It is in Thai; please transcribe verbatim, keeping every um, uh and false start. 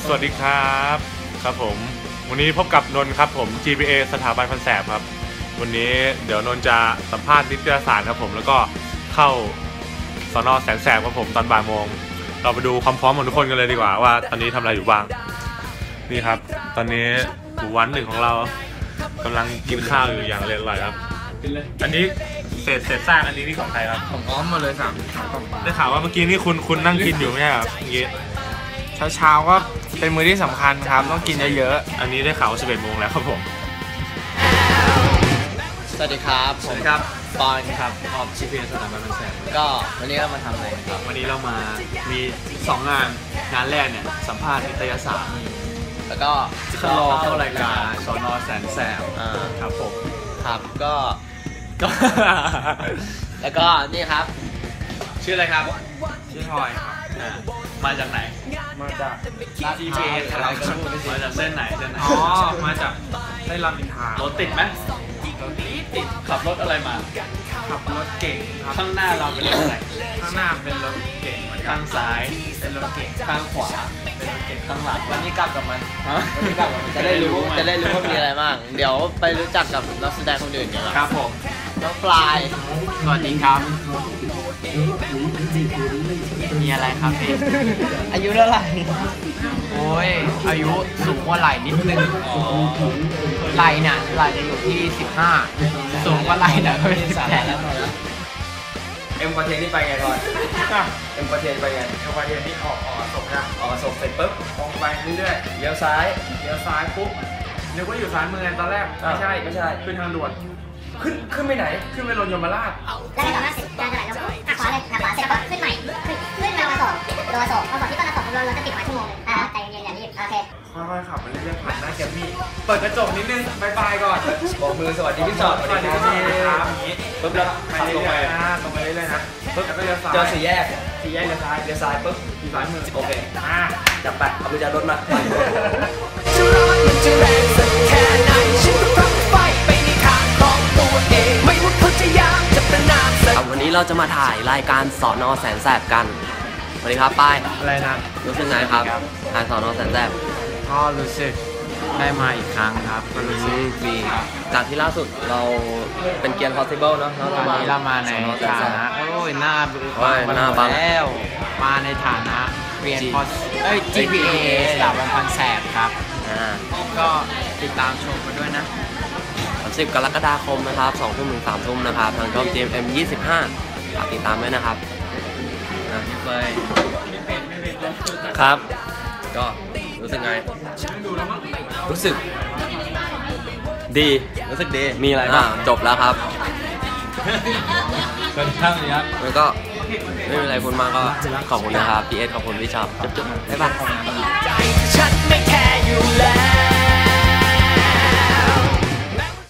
สวัสดีครับครับผมวันนี้พบกับนนท์ครับผม จี พี เอ สถาบันพันแสบครับวันนี้เดี๋ยวนนท์จะสัมภาษณ์นิตยสารครับผมแล้วก็เข้าสน.แสนแสบครับผมตอนบ่ายโมงเราไปดูความพร้อมของทุกคนกันเลยดีกว่าว่าตอนนี้ทำอะไรอยู่บ้างนี่ครับตอนนี้หมู่วันหนึ่งของเรากำลังกินข้าวอยู่อย่างอร่อยครับอันนี้เศษเศษซากอันนี้นี่ของใครครับของอ้อมมาเลยสามได้ข่าวว่าเมื่อกี้นี่คุณคุณนั่งกินอยู่ไม่ใช่ครับเมื่อกี้เช้าเช้าก็เป็นมื้อที่สำคัญครับต้องกินเยอะๆอันนี้ได้ข่าวว่าสิบเอ็ดโมงแล้วครับผมสวัสดีครับผมครับปอนครับออม จี พี เอ สถาบันพันแสบก็วันนี้เรามาทำอะไรครับวันนี้เรามามีสองงานงานแรกเนี่ยสัมภาษณ์นิตยสารแล้วก็เข้ารอเข้ารายการสน.แสนแสบครับผมครับก็ก็แล้วก็นี่ครับชื่ออะไรครับชื่อทอยครับมาจากไหนมาจากจี พี เอ อะไรก็มาจากเส้นไหนเส้นไหนอ๋อมาจากได้รามอินทรารถติดไหมรถติดขับรถอะไรมาขับรถเก่งครับข้างหน้าเราเป็นรถอะไรข้างหน้าเป็นรถเก่งข้างซ้ายเป็นรถเก่งข้างขวาเป็นรถเก่งข้างหลังวันนี้กลับกับมันวันนี้กลับกับมันจะได้รู้จะได้รู้ว่ามีอะไรบ้างเดี๋ยวไปรู้จักกับนักแสดงคนอื่นกันครับผมน้องปลายสวัสดีครับมีอะไรครับพี่อายุเท่าไหร่โอ้ยอายุสูงกว่าไหล่นิดนึงไหล่เนี่ยไหล่จะอยู่ที่สิบห้าสูงกว่าไหล่เนี่ยก็เป็นสิบแปดแล้วเอ็มคอนเทนต์นี่ไปไงก่อนเอ็มคอนเทนต์ไปไงเอ็มคอนเทนต์นี่ออกออกส่งนะออกส่งเสร็จปุ๊บมองไปเรื่อยๆเลี้ยวซ้ายเลี้ยวซ้ายปุ๊บนึกว่าอยู่ซ้ายมือตอนแรกไม่ใช่ไม่ใช่ขึ้นทางด่วนขึ้นขึ้นไปไหนขึ้นไปลงยมราชแล้วในตอนนั้นเสร็จการเท่าไหร่เราหักขวาเลยหักขวาเสร็จแล้วก็ขึ้นใหม่ขึ้นขึ้นมาโศกโดนโศกพอบอกที่ต้นโศกเราเราจะติดมาชั่วโมงนึงอ่าใจเย็นๆอย่ารีบโอเคค่อยๆขับไปเรื่อยๆผ่านหน้าแกมมี่เปิดกระจกนิดนึงบายบายก่อนบอกมือสวัสดีพี่จอดสวัสดีครับอย่างนี้ปุ๊บแล้วขับลงไปนะตรงไปเรื่อยๆนะปุ๊บแล้วก็เลี้ยวซ้ายเจอสี่แยกสี่แยกเลี้ยวซ้ายเลี้ยวซ้ายปุ๊บอยู่ซ้ายมือโอเคอ่าจับไปเอากุญแจรถมาจะร้อนมันจะแรงสักแค่ไหนฉันก็พร้อมไฟไปในทางของตัวเองไม่ว่าเขาจะยากจะประนามสักวันนี้เราจะมาถ่ายรายการสน.แสนแสบกันสวัสดีครับป้ายอะไรนะรู้สึกไงครับถ่ายสน.แสนแสบก็รู้สึกได้มาอีกครั้งครับก็รู้สึกดีจากที่ล่าสุดเราเป็นเกียร์ possible เนาะแล้วเรามาเรามาในฐานะโอ้ยหน้าบังหน้าบังแล้วมาในฐานะเรียนพอเอ้ย จี พี เอ สถาบันพันแสบครับก็ติดตามชมกันด้วยนะสิบกรกฎาคมนะครับสองทุ่มถึงสามทุ่มนะครับทางช่อง จี เอ็ม ยี่สิบห้าฝากติดตามด้วยนะครับเลยครับก็รู้สึกไงรู้สึกดีรู้สึกดีมีอะไรบ้างจบแล้วครับสวัสดีครับครับแล้วก็ไม่มีอะไรคุณมากก็ขอบคุณนะครับพีเอสขอบคุณพี่ชอบจุ๊บๆบ๊ายบายฉันไม่แคร์อยู่แล้ว